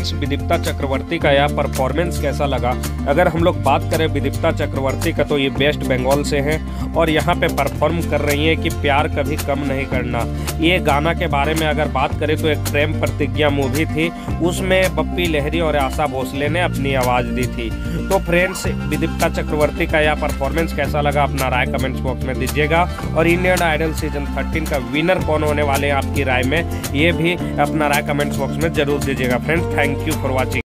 Friends Vidipta चक्रवर्ती का यह performance कैसा लगा। अगर हम लोग बात करें विदिप्ता चक्रवर्ती का तो ये वेस्ट बंगाल से हैं और यहाँ पे परफॉर्म कर रही हैं कि प्यार कभी कम नहीं करना। ये गाना के बारे में अगर बात करें तो एक प्रेम प्रतिज्ञा मूवी थी, उसमें बप्पी लहरी और आशा भोसले ने अपनी आवाज़ दी थी। तो फ्रेंड्स विदिप्ता चक्रवर्ती का यह परफॉर्मेंस कैसा लगा अपना राय कमेंट्स बॉक्स में दीजिएगा। और इंडियन आइडल सीजन 13 का विनर कौन होने वाले हैं आपकी राय में, ये भी अपना राय कमेंट्स बॉक्स में जरूर दीजिएगा। Friends thank you for watching.